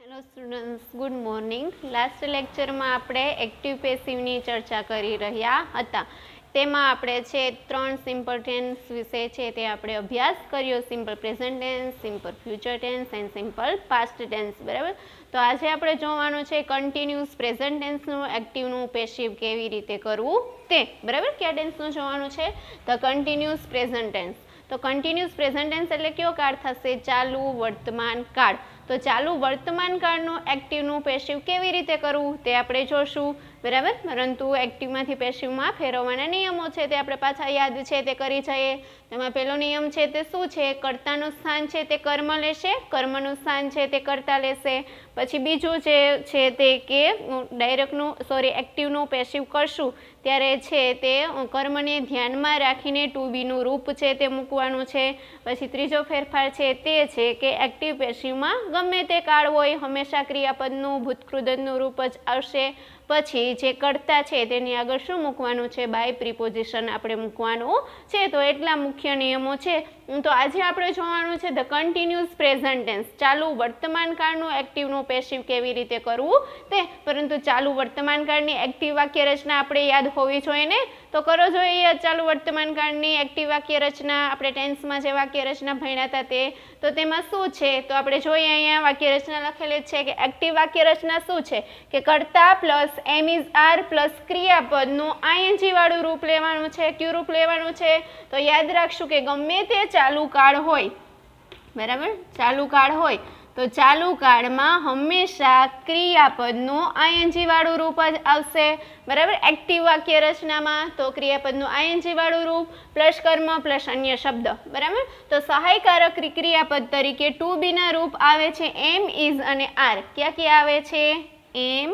Hello students, good morning. Last લેક્ચરમાં આપણે active પેસિવની ચર્ચા કરી રહ્યા હતા. તેમાં આપણે છે 3 સિમ્પલ ટેન્સ વિશે છે તે આપણે અભ્યાસ કર્યો. Simple present tense, simple future tense and simple past tense. બરાબર. તો આજે આપણે જોવાનું છે કન્ટિન્યુઅસ પ્રેઝન્ટ ટેન્સનું એક્ટિવનું પેસિવ કેવી રીતે કરવું તે. બરાબર. કયા ટેન્સનું જોવાનું છે? The continuous present tense. તો કન્ટિન્યુઅસ પ્રેઝન્ટ ટેન્સ એટલે કયો કાળ થશે? ચાલુ વર્તમાન કાળ. તો ચાલુ વર્તમાન કાળનું એક્ટિવનું પેસિવ કેવી રીતે કરવું તે આપણે જોશું. બરાબર. પરંતુ એક્ટિવમાંથી પેસિવમાં ફેરવવાના નિયમો છે તે આપણે પાછા યાદ છે તે કરી જઈએ. તેમાં પહેલો નિયમ છે તે શું છે? કર્તાનું સ્થાન છે તે કર્મ લેશે, કર્મનું સ્થાન છે તે કર્તા લેશે. પછી બીજું જે છે તે કે એક્ટિવનું પેસિવ કરશું ત્યારે છે તે કર્મને ધ્યાનમાં રાખીને ટુ બીનું રૂપ છે તે મૂકવાનું છે. પછી ત્રીજો ફેરફાર છે તે છે કે એક્ટિવ પેસિવમાં ગમે તે કાળ હોય હંમેશા ક્રિયાપદનું ભૂતકૃદંતનું રૂપ જ આવશે. પછી જે કર્તા છે તેની આગળ શું મૂકવાનું છે? બાય પ્રિપોઝિશન આપણે મૂકવાનું છે. તો એટલા મુખ્ય નિયમો છે. તો આજે આપણે જોવાનું છે ધ કન્ટિન્યુઅસ પ્રેઝન્ટ ટેન્સ, ચાલુ વર્તમાન કાળનું એક્ટિવનું પેસિવ કેવી રીતે કરવું તે. પરંતુ ચાલુ વર્તમાન કાળની એક્ટિવ વાક્ય રચના આપણે યાદ હોવી જોઈએ ને, તો કરો જોઈએ ચાલુ વર્તમાન કાળની એક્ટિવ વાક્ય રચના. આપણે ટેન્સમાં જે વાક્ય રચના ભણ્યા હતા તે, તો તેમાં શું છે? તો આપણે જોઈએ અહીંયા વાક્ય રચના લખેલી છે કે એક્ટિવ વાક્ય રચના શું છે કે કર્તા plus am is are plus ક્રિયાપદનું આઈએનજી વાળું રૂપ લેવાનું છે. કયું રૂપ લેવાનું છે? તો યાદ રાખશું કે ગમે તે ચાલુ કાળ હોય, બરાબર, ચાલુ કાળ હોય તો ચાલુ કાળમાં હંમેશા ક્રિયાપદનું આઈએનજી વાળું રૂપ જ આવશે. બરાબર. એક્ટિવ વાક્ય રચનામાં તો ક્રિયાપદનું આઈએનજી વાળું રૂપ પ્લસ કર્મ પ્લસ અન્ય શબ્દ. બરાબર. તો સહાયકારક ક્રિયાપદ તરીકે ટુ બીના રૂપ આવે છે એમ, ઇઝ અને આર. ક્યાં ક્યાં આવે છે? એમ,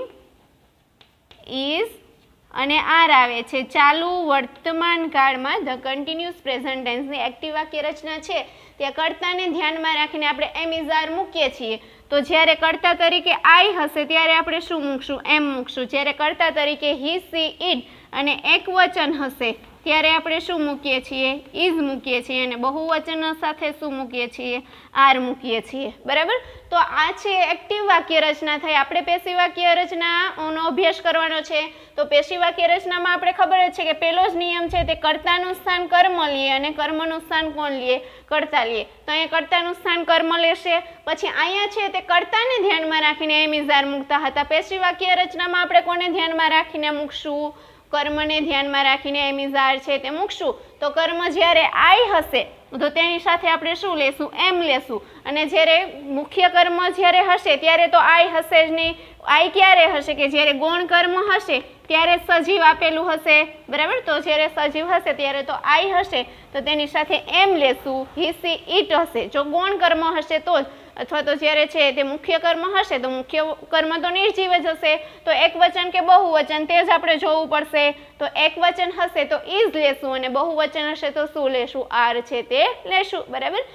ઇઝ અને આર આવે છે ચાલુ વર્તમાન કાળમાં. ધ કન્ટિન્યુઅસ પ્રેઝન્ટ ટેન્સની એક્ટિવ વાક્ય રચના છે ત્યાં કર્તાને ધ્યાનમાં રાખીને આપણે એમ ઇઝ આર મૂકીએ છીએ. તો જ્યારે કર્તા તરીકે આઈ હશે ત્યારે આપણે શું મૂકશું? એમ મૂકશું. જ્યારે કર્તા તરીકે હી, સી, ઇટ અને એકવચન હશે ત્યારે આપણે શું મૂકીએ છીએ? ઇઝ મૂકીએ છીએ. અને બહુવચન સાથે શું મૂકીએ છીએ? આર મૂકીએ છીએ. બરાબર. તો આ છે એક્ટિવ વાક્ય રચના થઈ. આપણે પેસિવ વાક્ય રચનાનો અભ્યાસ કરવાનો છે. તો પેસિવ વાક્ય રચનામાં આપણે ખબર જ છે કે પહેલો જ નિયમ છે તે કર્તાનું સ્થાન કર્મ લે અને કર્મનું સ્થાન કોણ લે? કર્તા લે. તો અહીંયા કર્તાનું સ્થાન કર્મ લેશે. પછી અહીંયા છે તે કર્તાને ધ્યાનમાં રાખીને એમ ઇઝ આર મૂકતા હતા. પેસિવ વાક્ય રચનામાં આપણે કોને ધ્યાનમાં રાખીને મૂકશું? કર્મને ધ્યાનમાં રાખીને એમ ઇઝ આર છે તે મૂકશું. તો કર્મ જ્યારે આઈ હશે તો તેની સાથે આપણે શું લેશું? એમ લેશું. અને જ્યારે મુખ્ય કર્મ જ્યારે હશે ત્યારે તો આઈ હશે જ નહીં. આઈ ક્યારે હશે? કે જ્યારે ગૌણ કર્મ હશે ત્યારે સજીવ આપેલું હશે. બરાબર. તો જ્યારે સજીવ હશે ત્યારે તો આઈ હશે તો તેની સાથે એમ લેશું. હી, સી, ઇટ હશે જો ગૌણ કર્મ હશે તો જ. અથવા તો જ્યારે છે તે મુખ્ય કર્મ હશે તો મુખ્ય કર્મ તો નિર્જીવ જ હશે. તો એક વચન કે બહુવચન તે જ આપણે જોવું પડશે. તો એક વચન હશે તો ઇઝ લેશું અને બહુવચન હશે તો શું લેશું? આર છે તે લેશું. બરાબર.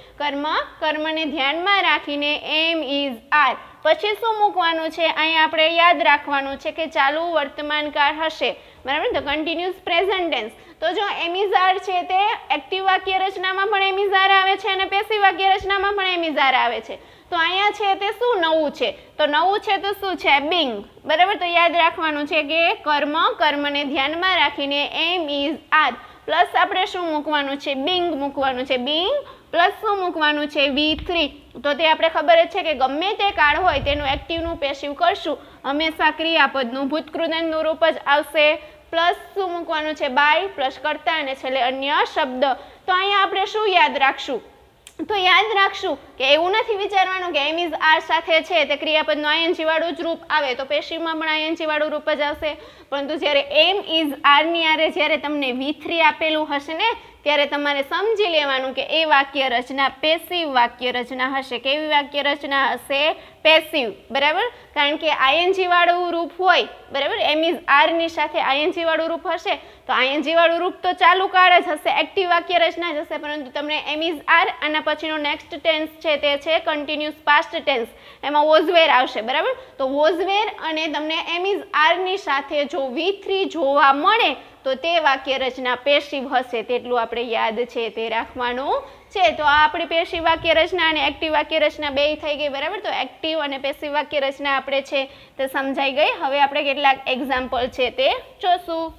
કર્મને ધ્યાનમાં રાખીને એમ ઇઝ આર. પછી શું મૂકવાનું છે? અહીંયા આપણે યાદ રાખવાનું છે કે ચાલુ વર્તમાન કાળ હશે. બરાબર. The continuous present tense. તો જો એમ ઇઝ આર છે તે એક્ટિવ વાક્ય રચનામાં પણ એમ ઇઝ આર આવે છે અને પેસિવ વાક્ય રચનામાં પણ એમ ઇઝ આર આવે છે. તો અહીંયા છે તે શું નવું છે? તો નવું છે તો શું છે? બિંગ. બરાબર. તો યાદ રાખવાનું છે કે કર્મને ધ્યાનમાં રાખીને એમ ઇઝ આર પ્લસ આપણે શું મૂકવાનું છે? બિંગ મૂકવાનું છે. બિંગ પ્લસ શું મૂકવાનું છે? V3. તો તે આપણે ખબર જ છે કે ગમે તે કાળ હોય તેનું એક્ટિવનું પેસિવ કરશું હંમેશા ક્રિયાપદનું ભૂતકૃદંતનું રૂપ જ આવશે. પ્લસ શું મૂકવાનું છે? બાય પ્લસ કર્તા અને છેલ્લે અન્ય શબ્દ. તો અહીંયા આપણે શું યાદ રાખશું? તો યાદ રાખશું કે એવું નથી વિચારવાનું કે એમ ઇઝ આર સાથે છે તે ક્રિયાપદનું આઈએનજી વાળું જ રૂપ આવે તો પેસિવમાં પણ આઈએનજી વાળું રૂપ જ આવશે. પરંતુ જ્યારે એમ ઇઝ આરની આરે જ્યારે તમને V3 આપેલું હશે ને ત્યારે તમારે સમજી લેવાનું કે એ વાક્ય રચના પેસિવ વાક્ય રચના હશે. કેવી વાક્ય રચના હશે? પેસિવ. બરાબર. કારણ કે આઈએનજી વાળું રૂપ હોય. બરાબર. એમ ઇઝ આરની સાથે આઈએનજી વાળું રૂપ હશે તો આઈએનજી વાળું રૂપ તો ચાલુ કાળ જ હશે, એક્ટિવ વાક્ય રચના જ હશે. પરંતુ તમને એમ ઇઝ આર આના પછીનો નેક્સ્ટ ટેન્સ છે તે છે કન્ટિન્યુઅસ પાસ્ટ ટેન્સ. એમાં વોઝ વેર આવશે. બરાબર. તો વોઝ વેર અને તમને એમ ઇઝ આરની સાથે જો V3 જોવા મળે તો તે વાક્ય રચના પેસિવ હશે, તેટલું આપણે યાદ છે તે રાખવાનું છે. તો આ આપણી પેસિવ વાક્ય રચના અને એક્ટિવ વાક્ય રચના બે થઈ ગઈ, બરાબર. તો એક્ટિવ અને પેસિવ વાક્ય રચના આપણે છે તે સમજાઈ ગઈ. હવે આપણે કેટલાક એક્ઝામ્પલ છે તે જોશું.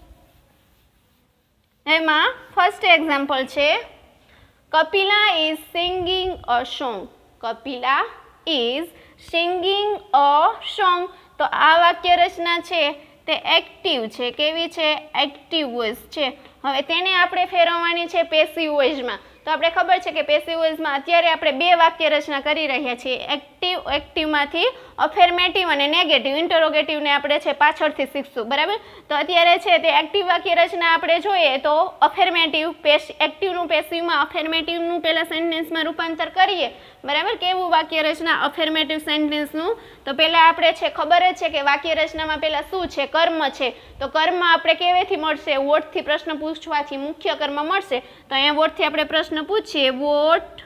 એમાં ફર્સ્ટ એક્ઝામ્પલ છે Kapila is singing a song. Kapila is singing a song. તો આ વાક્ય રચના છે તે એક્ટિવ છે. કેવી છે? એક્ટિવ વોઇસ છે. હવે તેને આપણે ફેરવવાની છે પેસિવ વોઇસમાં. તો આપણે ખબર છે કે પેસિવ વોઇસમાં અત્યારે આપણે બે વાક્ય રચના કરી રહ્યા છીએ. એક્ટિવમાંથી અફર્મેટિવ અને નેગેટિવ ઇન્ટરોગેટિવને આપણે છે પાછળથી શીખશું, બરાબર. તો અત્યારે છે તે એક્ટિવ વાક્ય રચના આપણે જોઈએ તો અફર્મેટિવ એક્ટિવનું પેસિવમાં અફર્મેટિવનું પહેલાં સેન્ટેન્સમાં રૂપાંતર કરીએ, બરાબર. કેવું વાક્ય રચના અફર્મેટિવ સેન્ટેન્સનું? તો પહેલાં આપણે છે ખબર જ છે કે વાક્ય રચનામાં પહેલાં શું છે? કર્મ છે. તો કર્મ આપણે કેવેથી મળશે? વોટથી પ્રશ્ન પૂછવાથી મુખ્ય કર્મ મળશે. તો અહીંયા વોટથી આપણે પ્રશ્ન પૂછીએ, what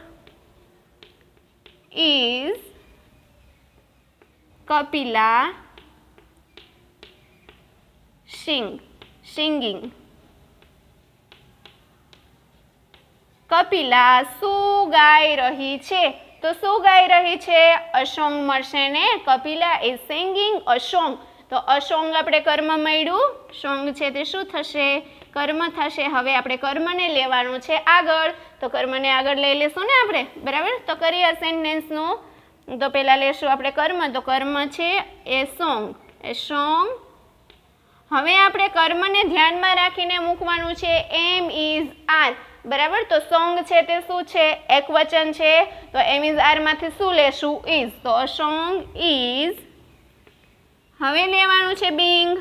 is Kapila singing. Kapila શું ગાઈ રહી છે? તો શું ગાઈ રહી છે? અ સોંગ મળશે ને. Kapila is singing a song. તો અ સોંગ આપણે કર્મ મળ્યું, સોંગ છે તે શું થશે? કર્મ થશે. હવે આપણે કર્મને લેવાનું છે આગળ. તો કર્મને આગળ લઈ લેશું ને આપણે, બરાબર. તો કરીએ આ સેન્ટેન્સનું. તો પહેલાં લેશું આપણે કર્મ. તો કર્મ છે એ સોંગ. એ સોંગ. હવે આપણે કર્મને ધ્યાનમાં રાખીને મૂકવાનું છે એમ ઇઝ આર, બરાબર. તો સોંગ છે તે શું છે? એક વચન છે. તો એમ ઇઝ આરમાંથી શું લેશું? ઇઝ. તો અ સોંગ ઇઝ. હવે લેવાનું છે બીંગ.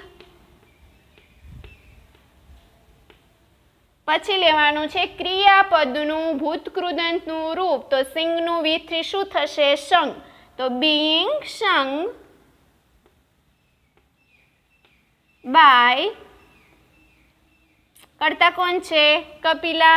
પછી લેવાનું છે ક્રિયાપદનું ભૂતકૃદંતનું રૂપ. તો સિંગનું વી3 શું થશે? સંગ. તો બીંગ સંગ બાય. કરતા કોણ છે? કપિલા.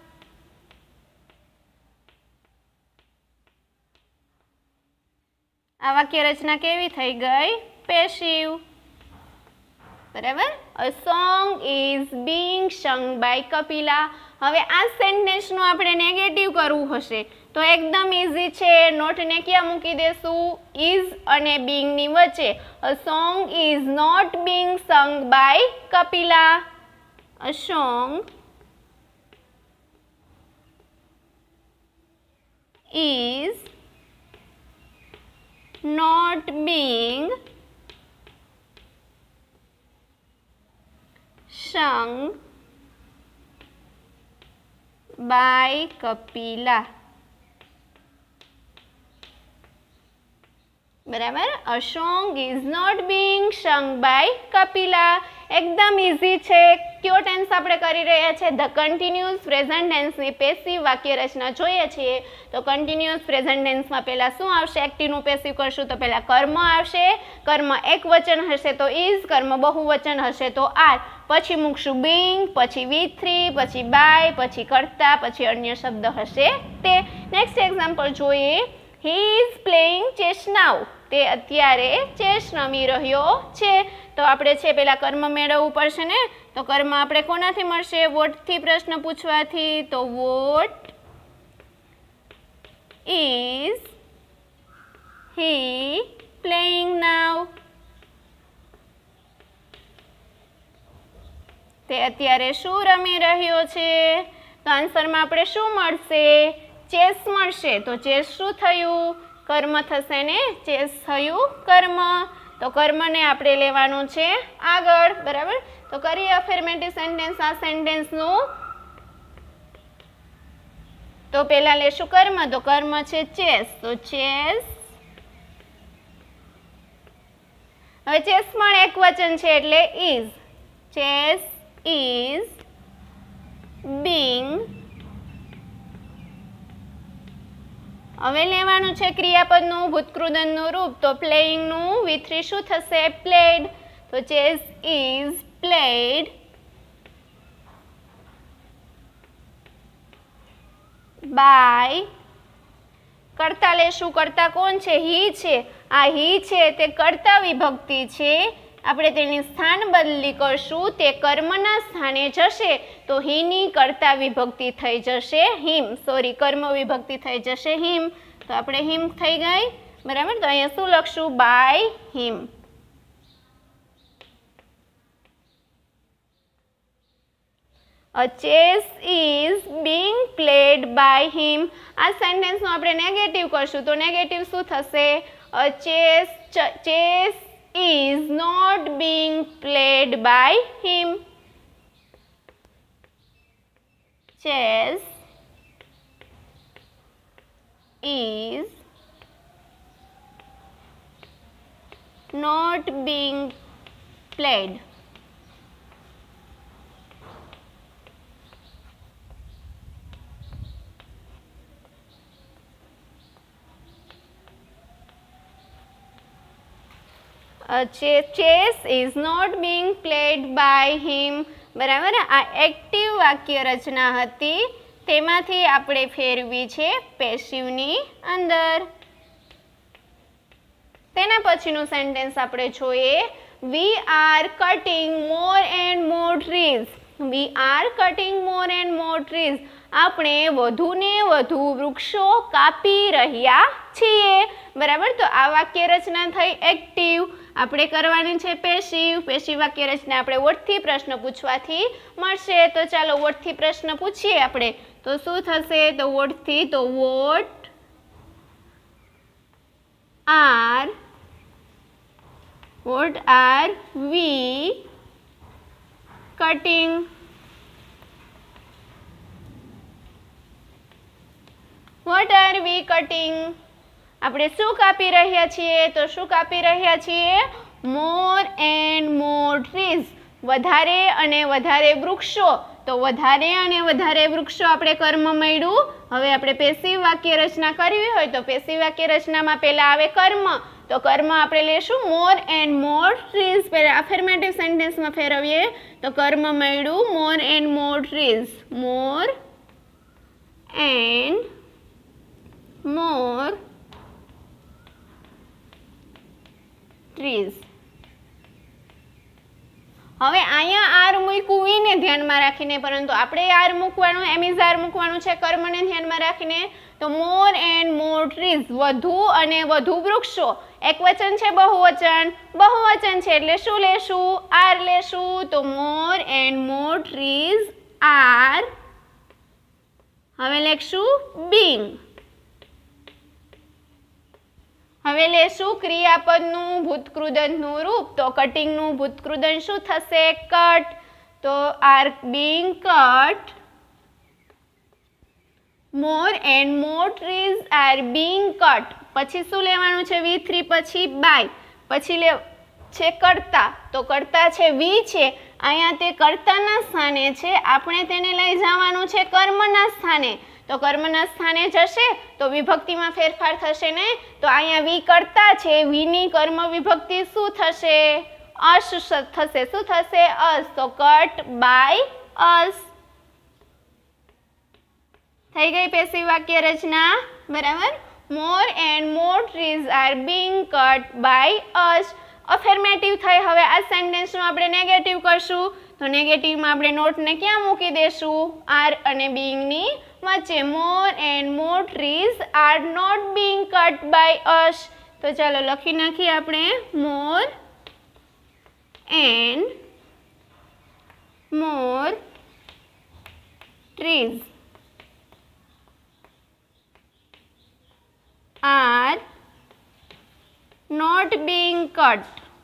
આ વાક્ય રચના કેવી થઈ ગઈ? પેસિવ, બરાબર. A song is being sung by Kapila. હવે આ સેન્ટેન્સનું આપણે નેગેટિવ કરવું હશે તો એકદમ ઇઝી છે. નોટને ક્યાં મૂકી દેશું? ઇઝ અને બીંગની વચ્ચે. A song is not being sung by Kapila. A song is not being sung by Kapila. બરાબર. A song is not being sung by Kapila. એકદમ ઇઝી છે. કયો ટેન્સ આપણે કરી રહ્યા છે? ધ કન્ટિન્યુઅસ પ્રેઝન્ટ ટેન્સની પેસિવ વાક્ય રચના જોઈએ છીએ. તો કન્ટિન્યુઅસ પ્રેઝન્ટ ટેન્સમાં પહેલા શું આવશે? એક્ટિવનું પેસિવ કરશું તો પહેલા કર્મ આવશે. કર્મ એક વચન હશે તો ઇઝ, કર્મ બહુવચન હશે તો આર. પછી મૂકશું બીંગ, પછી વી3, પછી બાય, પછી કરતા, પછી અન્ય શબ્દ હશે તે. નેક્સ્ટ એક્ઝામ્પલ જોઈએ. He is playing chess now. તે અત્યારે ચેસ રમી રહ્યો છે. તો આપણે છે પેલા કર્મ મેળવવું પડશે ને. તો કર્મ આપણે કોનાથી મળશે? વોટથી પ્રશ્ન પૂછવાથી. તો what is he playing now. તે અત્યારે શું રમી રહ્યો છે? તો આન્સરમાં આપણે શું મળશે? ચેસ મળશે. તો ચેસ શું થયું? કર્મ થશે ને. ચેસ થયું કર્મ. તો કર્મને આપણે લેવાનું છે આગળ, બરાબર. તો કરીએ અફર્મેટિવ સેન્ટેન્સ આ સેન્ટેન્સનું. તો પહેલા લેશું કર્મ. તો કર્મ છે ચેસ. તો ચેસ. હવે ચેસ પણ એક વચન છે એટલે ઇઝ. Chess is being. હવે લેવાનું છે ક્રિયાપદનું ભૂતકૃદનનું રૂપ. તો પ્લેઇંગનું વી3 શું થશે? પ્લેડ. તો ચેસ ઇઝ પ્લેડ બાય. કરતા લેશું. કરતા કોણ છે? હી છે. આ હી છે તે કર્તા વિભક્તિ છે. આપણે તેની સ્થાન બદલી કરશું, તે કર્મના સ્થાને જશે તો હીની કર્તા વિભક્તિ થઈ જશે હિમ, સોરી કર્મ વિભક્તિ થઈ જશે હિમ, તો આપણે હિમ થઈ ગઈ, બરાબર. તો અહીંયા શું લખશું? By him. A chess is being played by him. આ સેન્ટેન્સનું આપણે નેગેટિવ કરશું તો નેગેટિવ શું થશે? A chess is not being played by him. Chess is not being played. Chess is not being played by him. બરાબર. આ active વાક્ય રચના હતી, તેમાંથી આપણે ફેરવી છે પેસિવની અંદર. તેના પછીનું સેન્ટેન્સ આપણે જોઈએ. We are cutting more and more trees. We are cutting more and more trees. આપણે વધુ ને વધુ વૃક્ષો કાપી રહ્યા છીએ. બરાબર. તો આ વાક્ય રચના થઈ એક્ટિવ, આપણે કરવાની છે પેસિવ. પેસિવ વાક્ય રચના આપણે વોટથી પ્રશ્ન પૂછવાથી મળશે. તો ચાલો વોટથી પ્રશ્ન પૂછીએ આપણે. તો શું થશે? તો વોટથી, તો what are we cutting? What are we cutting? આપણે શું કાપી રહ્યા છીએ? તો શું કાપી રહ્યા છીએ? More and more trees. વધારે અને વધારે વૃક્ષો. તો વધારે અને વધારે વૃક્ષો આપણે કર્મ મળ્યું. હવે આપણે પેસિવ વાક્ય રચના કરવી હોય તો પેસિવ વાક્ય રચનામાં પહેલા આવે કર્મ. તો કર્મ આપણે લેશું મોર એન્ડ મોર ટ્રીઝ. પહેલા અફર્મેટિવ સેન્ટેન્સમાં ફેરવીએ તો કર્મ મળ્યું more and more trees. More and more trees. હવે અહીંયા આર મૂક્યું વીને ધ્યાનમાં રાખીને, પરંતુ આપણે આર મૂકવાનું, એમિઝ આર મૂકવાનું છે કર્મને ધ્યાનમાં રાખીને. તો મોર એન્ડ મોર ટ્રીઝ, વધુ અને વધુ વૃક્ષો. એક વચન છે બહુવચન? બહુવચન છે એટલે શું લેશું? આર લેશું. તો more and more trees are. હવે લખશું બીંગ. હવે લેશું ક્રિયાપદનું ભૂતકૃદંતનું રૂપ. તો કટિંગનું ભૂતકૃદંત શું થશે? કટ. તો are being cut. More and more trees are being cut. પછી શું લેવાનું છે? V3 પછી બાય, પછી છે કર્તા. તો કર્તા છે વી છે, અહીંયા તે કર્તાના સ્થાને છે, આપણે તેને લઈ જવાનું છે કર્મના સ્થાને. તો કર્મના સ્થાને જશે તો વિભક્તિમાં ફેરફાર થશે ને. તો અહીંયા વી કર્તા છે, વીની કર્મ વિભક્તિ શું થશે? અસ થશે. શું થશે? અસ. તો કટ બાય અસ. થઈ ગઈ પેસિવ વાક્ય રચના. બરાબર. More and more trees are being cut by us. Affirmative થઈ. હવે આ સેન્ટેન્સનું આપણે નેગેટિવ કરશું. તો નેગેટિવમાં આપણે નોટને ક્યાં મૂકી દેશું? આર અને બીંગની વચ્ચે. More and more trees are not being cut by us. તો ચાલો લખી નાખીએ આપણે. More and more trees are not being cut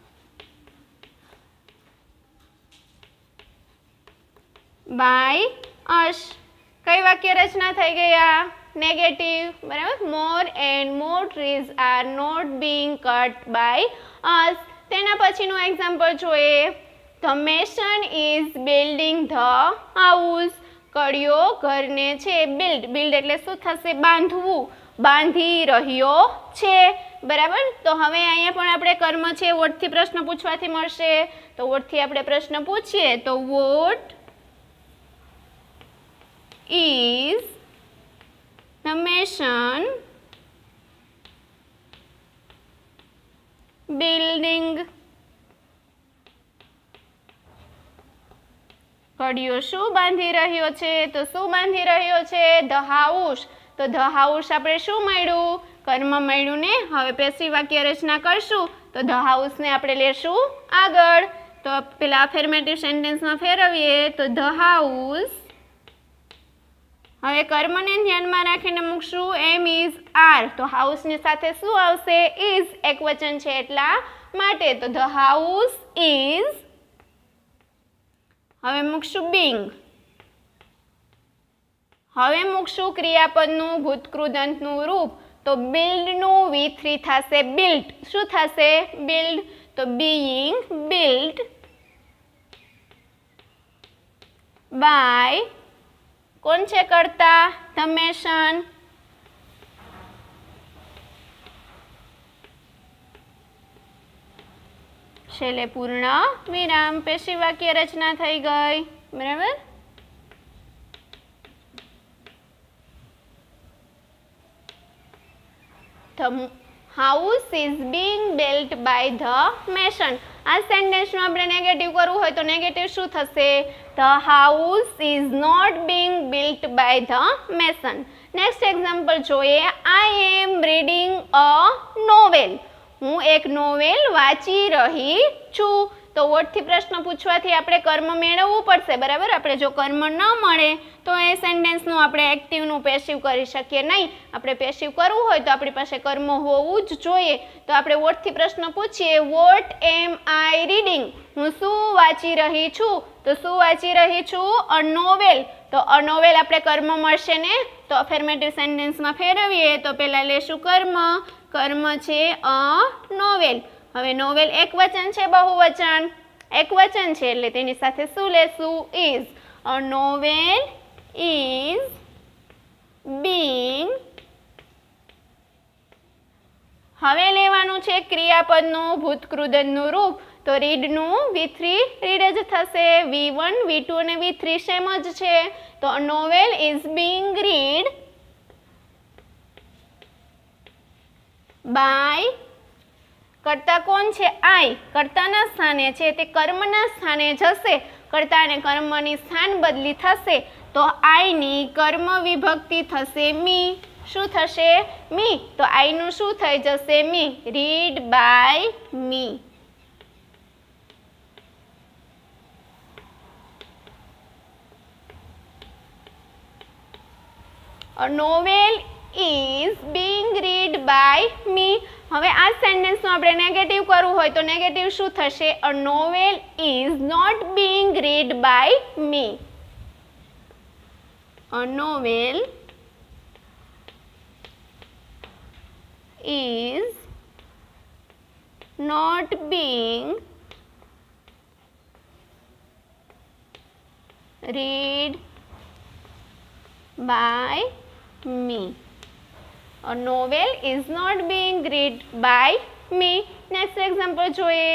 by us. કઈ વાક્ય રચના થઈ ગઈ આ? નેગેટિવ. બરાબર. More and more trees are not being cut by us. તેના પછીનું એક્ઝામ્પલ જોઈએ. The mason is building the house. કડિયો ઘરને છે બિલ્ડ. બિલ્ડ એટલે શું થશે? બાંધવું. બાંધી રહ્યો છે. બરાબર. તો હવે અહીંયા પણ આપણે કર્મ છે વોટથી પ્રશ્ન પૂછવાથી મળશે. તો વોટથી આપણે પ્રશ્ન પૂછીએ તો what is the mason building. કડિયો શું બાંધી રહ્યો છે? તો શું બાંધી રહ્યો છે? The house. તો ધ હાઉસ આપણે શું મળ્યું? કર્મ મળ્યું ને. હવે પેસિવ વાક્ય રચના કરશું તો ધ હાઉસને આપણે લેશું આગળ. તો પેલા અફર્મેટિવ સેન્ટેન્સમાં ફેરવીએ તો ધ હાઉસ. હવે કર્મને ધ્યાનમાં રાખીને મૂકશું એમ ઇઝ આર. તો હાઉસની સાથે શું આવશે? ઇઝ. એકવચન છે એટલા માટે. તો ધ હાઉસ ઇઝ. હવે મૂકશું બિંગ. હવે મૂકશું ક્રિયાપદનું ભૂતકૃદંતનું રૂપ. તો બિલ્ડનું V3 થશે બિલ્ટ. શું થશે? બિલ્ડ. તો બીઇંગ બિલ્ટ બાય. કોણ છે કરતા? The mason. છેલ્લે પૂર્ણ વિરામ. પેશી વાક્ય રચના થઈ ગઈ. બરાબર. The house is being built by the mason. આ સેન્ટેન્સમાં આપણે નેગેટિવ કરવું હોય તો નેગેટિવ શું થશે? The house is not being built by the mason. Next example જોઈએ. I am reading a novel. હું એક નોવેલ વાંચી રહી છું. તો વોટથી પ્રશ્ન પૂછવાથી આપણે કર્મ મેળવવું પડશે. બરાબર. આપણે જો કર્મ ન મળે તો એ સેન્ટેન્સનું આપણે એક્ટિવનું પેસિવ કરી શકીએ નહીં. આપણે પેસિવ કરવું હોય તો આપણી પાસે કર્મ હોવું જ જોઈએ. તો આપણે વોટથી પ્રશ્ન પૂછીએ. What am I reading? હું શું વાંચી રહી છું? તો શું વાંચી રહી છું? A novel. તો અ નોવેલ આપણે કર્મ મળશે ને. તો અફર્મેટિવ સેન્ટેન્સમાં ફેરવીએ તો પહેલાં લેશું કર્મ. કર્મ છે અ નોવેલ. હવે નોવેલ એક વચન છે બહુવચન? એક વચન છે એટલે તેની સાથે શું લેશું? Is. A novel is being. હવે લેવાનું છે ક્રિયાપદનું ભૂતકૃદંતનું રૂપ. તો રીડનું V3 રીડ જ થશે. V1 V2 અને V3 સેમ જ છે. તો a novel is being read by. કર્તા કોણ છે? આઈ. કર્તાના સ્થાને છે તે કર્મના સ્થાને જશે. કર્તા અને કર્મની સ્થાન બદલી થશે. તો આઈની કર્મ વિભક્તિ થશે મી. શું થશે? મી. તો આઈનું શું થઈ જશે? Me. Read by me. A novel is being read by me. હવે આ સેન્ટેન્સનું આપણે નેગેટિવ કરવું હોય તો નેગેટિવ શું થશે? A novel is not being read by me. A novel is not being read by me. A novel is not being read by me. Next example જોઈએ.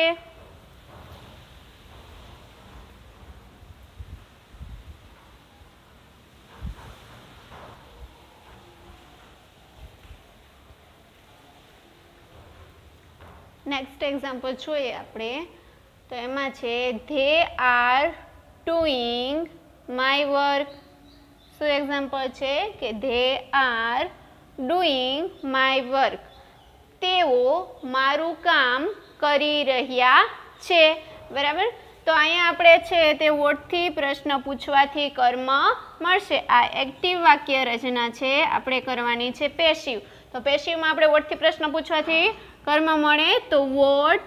નેક્સ્ટ એક્ઝામ્પલ જોઈએ આપણે. તો એમાં છે they are doing my work. શું એક્ઝામ્પલ છે કે they are doing my work. તેઓ મારું કામ કરી રહ્યા છે. બરાબર. તો અહીંયા આપણે છે તે વોટથી પ્રશ્ન પૂછવાથી કર્મ મળશે. આ એક્ટિવ વાક્ય રચના છે. આપણે કરવાની છે પેસિવ. તો પેસિવમાં આપણે વોટથી પ્રશ્ન પૂછવાથી કર્મ મળે. તો વોટ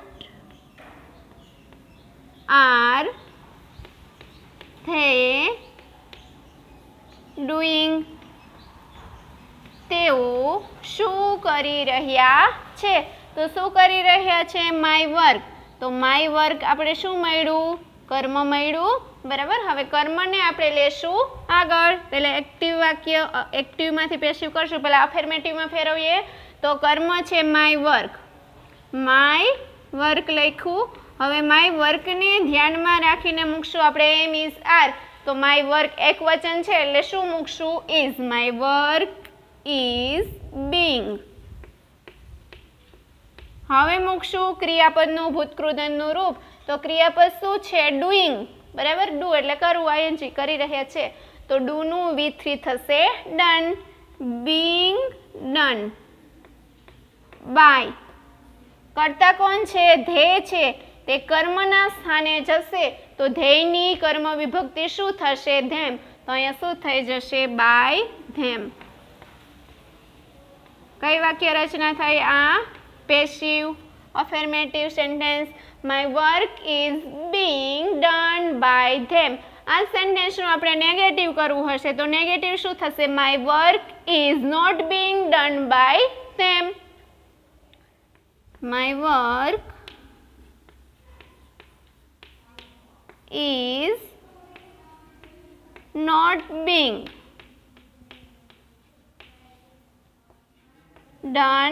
આર ધે ડુઈંગ? તેઓ શું કરી રહ્યા છે? તો શું કરી રહ્યા છે? My work. તો માય વર્ક આપણે શું મળ્યું? કર્મ મળ્યું. બરાબર. હવે કર્મને આપણે લેશું આગળ. પહેલાં એક્ટિવ વાક્ય એક્ટિવમાંથી પેસિવ કરશું. પહેલાં અફર્મેટિવમાં ફેરવીએ તો કર્મ છે માય વર્ક. માય વર્ક લખ્યું. હવે માય વર્કને ધ્યાનમાં રાખીને મૂકશું આપણે એમ ઇઝ આર. તો માય વર્ક એક વચન છે એટલે શું મૂકશું? Is. My work is being. હવે મૂકશું ક્રિયાપદનું ભૂતકૃદંતનું રૂપ. તો ક્રિયાપદ શું છે? ડુઈંગ. બરાબર, ડુ એટલે કરવું, આઈએનજી કરી રહ્યા છે, તો ડુ નું V3 થશે ડન. બીંગ ડન બાય, કર્તા કોણ છે? ધ્યેય છે, તે કર્મના સ્થાને જશે તો ધ્યેયની કર્મ વિભક્તિ શું થશે? ધેમ. તો અહીંયા શું થઈ જશે? By them. કઈ વાક્ય રચના થઈ આ? Passive affirmative sentence. My work is being done by them. આ સેન્ટેન્સનું આપણે નેગેટિવ કરવું હશે તો નેગેટિવ શું થશે? My work is not being done by them. My work is not being done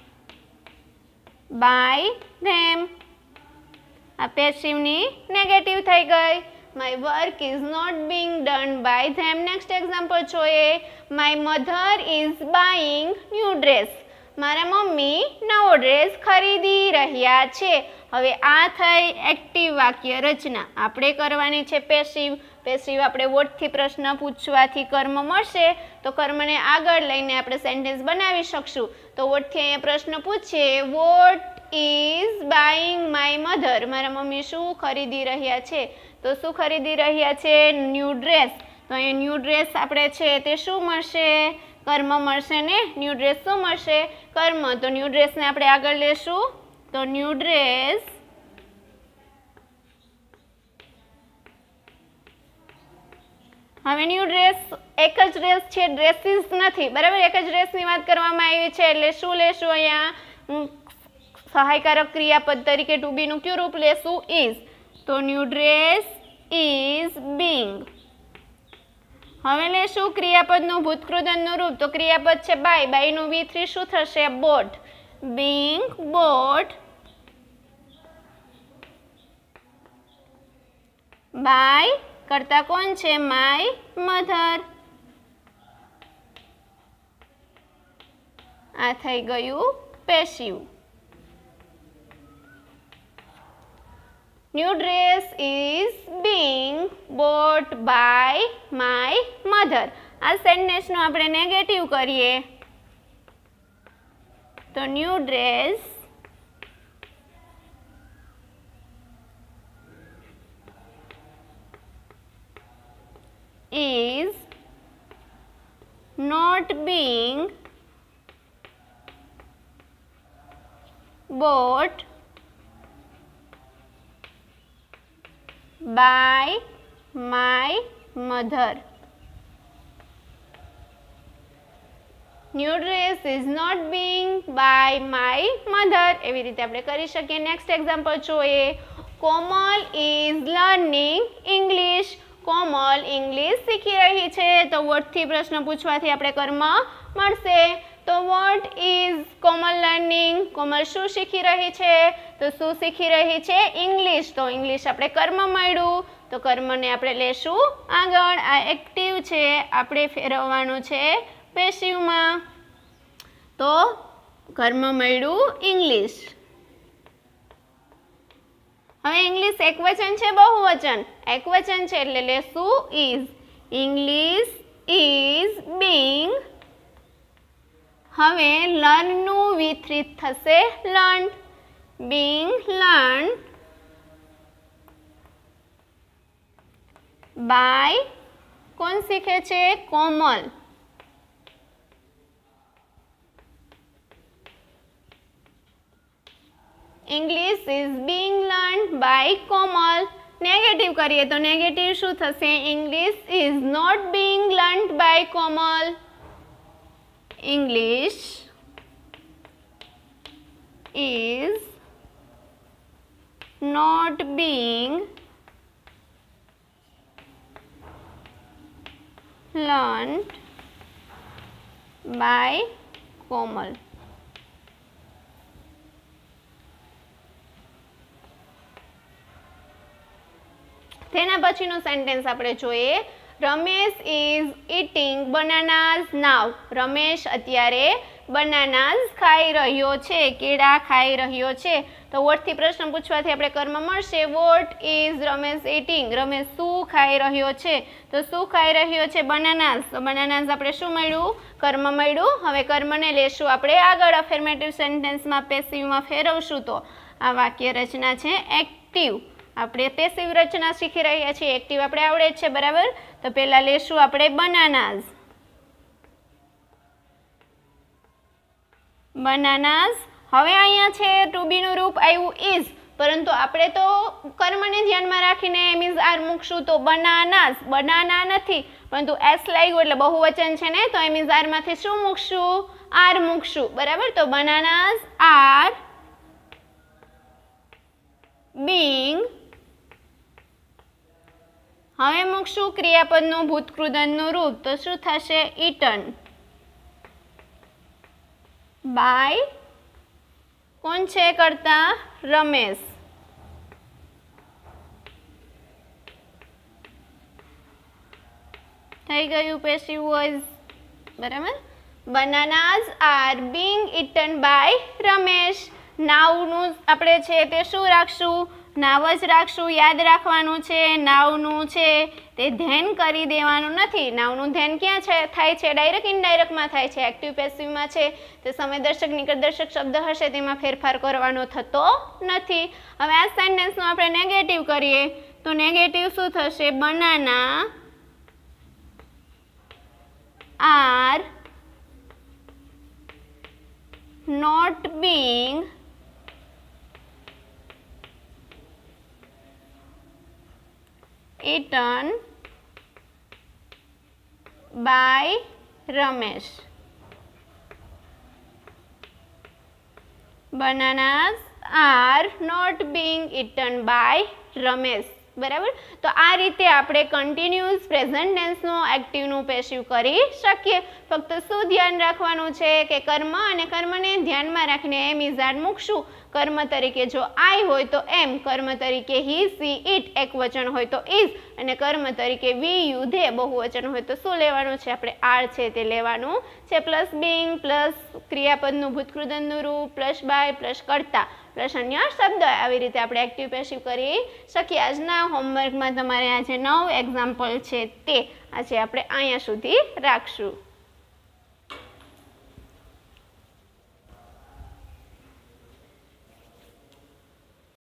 by them. આ પેસિવની નેગેટિવ થઈ ગઈ. My work is not being done by them. Next example જોઈએ. My mother is buying new dress. મારા મમ્મી નવો dress ખરીદી રહ્યા છે. હવે આ થઈ એક્ટિવ વાક્ય રચના. આપણે કરવાની છે પેસિવ. પેસિવ આપણે વોટથી પ્રશ્ન પૂછવાથી કર્મ મળશે તો કર્મને આગળ લઈને આપણે સેન્ટેન્સ બનાવી શકશું. તો વોટથી અહીંયા પ્રશ્ન પૂછીએ, what is buying my mother. મારા મમ્મી શું ખરીદી રહ્યા છે? તો શું ખરીદી રહ્યા છે? New dress. તો અહીંયા ન્યૂ ડ્રેસ આપણે છે તે શું મળશે? કર્મ મળશે ને. ન્યૂ ડ્રેસ શું મળશે? કર્મ. તો ન્યૂ ડ્રેસને આપણે આગળ લેશું તો ન્યૂ ડ્રેસ હવે ન્યૂ ડ્રેસ એક જ ડ્રેસ છે, ડ્રેસીસ નથી, બરાબર. એક જ ડ્રેસની વાત કરવામાં આવી છે એટલે શું લેશું? અહીંયા સહાયકારક ક્રિયાપદ તરીકે ટુ બી નું કયું રૂપ લેશું? ઇઝ. તો ન્યૂ ડ્રેસ ઇઝ બીંગ. હવે લેશું ક્રિયાપદનું ભૂતકૃદનનું રૂપ. તો ક્રિયાપદ છે બાય. બાયનું V3 શું થશે? બોટ. Being bought by. કરતા કોણ છે? My mother. આ થઈ ગયું passive. New dress is being bought by my mother. આ સેન્ટેન્સનું આપણે નેગેટિવ કરીએ તો ન્યૂ ડ્રેસ is not being bought by my mother. New dress is not being by my mother. એવી રીતે આપણે કરી શકીએ. નેક્સ્ટ એક્ઝામ્પલ જોઈએ. Komal is learning English. કોમલ ઇંગ્લિશ શીખી રહી છે. તો વોટથી પ્રશ્ન પૂછવાથી આપણે કર્મ મળશે. તો what is Komal learning. Komal શું શીખી રહી છે? તો શું શીખી રહી છે? ઇંગ્લિશ. તો ઇંગ્લિશ આપણે કર્મ મળ્યું તો કર્મને આપણે લેશું આગળ. આ એક્ટિવ છે, આપણે ફેરવવાનું છે પેસિવમાં. તો કર્મ મળ્યું ઇંગ્લિશ. હવે ઇંગ્લિશ એકવચન છે બહુવચન? એકવચન છે એટલે લેશું ઇઝ. English is being. હવે લર્ન નું V3 થશે લર્ન. Being learn by. કોણ શીખે છે? Komal. English is being learned by Komal. Negative કરીએ તો નેગેટિવ શું થશે? English is not being learned by Komal. English is not being learned by Komal. તેના પછીનું સેન્ટેન્સ આપણે જોઈએ. Ramesh is eating bananas now. Ramesh અત્યારે બનાનાઝ ખાઈ રહ્યો છે, કેળા ખાઈ રહ્યો છે. તો વોટથી પ્રશ્ન પૂછવાથી આપણે કર્મ મળશે. What is Ramesh eating. Ramesh શું ખાઈ રહ્યો છે? તો શું ખાઈ રહ્યો છે? બનાનાઝ. તો બનાનાઝ આપણે શું મળ્યું? કર્મ મળ્યું. હવે કર્મને લેશું આપણે આગળ અફર્મેટિવ સેન્ટેન્સમાં પેસિવમાં ફેરવશું. તો આ વાક્ય રચના છે એક્ટિવ. આપણે પેસિવ રચના શીખી રહ્યા છીએ, એક્ટિવ આપણે આવડે જ છે, બરાબર. તો પહેલા લેશું આપણે બનાનાઝ. બનાનાઝ. હવે અહીંયા છે ટુ બીનું રૂપ આવ્યું ઇઝ, પરંતુ આપણે તો કર્મને ધ્યાનમાં રાખીને એમ ઇઝ આર મૂકશું. તો બનાનાઝ, બનાના નથી પરંતુ એસ લાગ્યું એટલે બહુવચન છે ને, તો એમ ઇઝ આર માંથી શું મૂકશું? આર મૂકશું, બરાબર. તો બનાનાઝ આર બીંગ. હવે મૂકશું ક્રિયાપદનું ભૂતકૃદનનું રૂપ. તો શું થશે? Eaten by. કોણ છે કરતા? રમેશ. થઈ ગયું પેસિવ વોઇસ, બરાબર. Bananas are being eaten by Ramesh. નાવનું આપણે છે તે શું રાખશું? નાવ જ રાખશું. યાદ રાખવાનું છે નાવનું છે તે ધ્યાન કરી દેવાનું નથી. નાવનું ધ્યાન ક્યાં છે થાય છે? ડાયરેક્ટ ઇનડાયરેક્ટમાં થાય છે. એક્ટિવ પેસિવમાં છે તે સમયદર્શક નિકટદર્શક શબ્દ હશે તેમાં ફેરફાર કરવાનો થતો નથી. હવે આ સેન્ટેન્સનું આપણે નેગેટિવ કરીએ તો નેગેટિવ શું થશે? Banana are not being eaten by Ramesh. Bananas are not being eaten by Ramesh. બરાબર. તો આ રીતે આપણે કન્ટિન્યુઅસ પ્રેઝન્ટ ટેન્સનું એક્ટિવનું પેસિવ કરી શકીએ. ફક્ત શું ધ્યાન રાખવાનું છે કે કર્મ અને કર્મને ધ્યાનમાં રાખીને એમ ઇઝ આર મૂકશું. કર્મ તરીકે જો આઈ હોય તો એમ, કર્મ તરીકે હી સી ઇટ એક વચન હોય તો ઇઝ, અને કર્મ તરીકે વી યુ ધે બહુવચન હોય તો શું લેવાનું છે? આપણે આર છે તે લેવાનું છે. પ્લસ બીંગ પ્લસ ક્રિયાપદનું ભૂતકૃદનનું રૂપ પ્લસ બાય પ્લસ કર્તા પ્લસ અન્ય શબ્દ. આવી રીતે આપણે એક્ટિવ પેસિવ કરી શકીએ. આજના હોમવર્કમાં તમારે આજે 9 એક્ઝામ્પલ છે તે આજે આપણે અહીંયા સુધી રાખશું.